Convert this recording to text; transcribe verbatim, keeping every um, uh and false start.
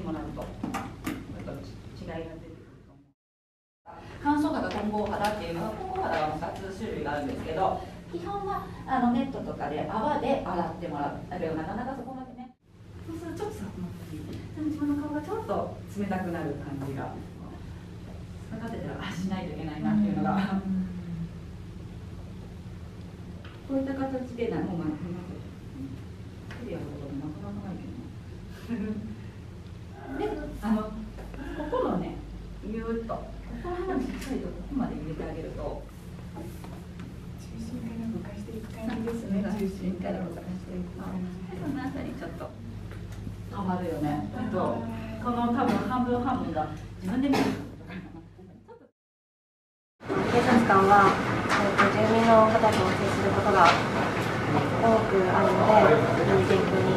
もらうと、ちょっと違いが出てくると思う。乾燥肌、混合肌っていうのは、混合肌はふたつ種類があるんですけど、基本はあのネットとかで泡で洗ってもらう。だけど、なかなかそこまでね、そうするとちょっと寒くなったり、自分の顔がちょっと冷たくなる感じが、分かってたら、あ、しないといけないなっていうのが。こういった形で、な、もう、まあ、手でやることもなかなかないけど。で、あの、ここのね、ぎゅーっと、ここら辺をしっかりとここまで入れてあげると。 中心から動かしていく感じですね。 中心から動かしていく感じ。そのあたりちょっと変わるよね。あと、この多分半分半分が自分で見ることかな。 警察官は、えっと、住民の方と接することが多くあるので、人間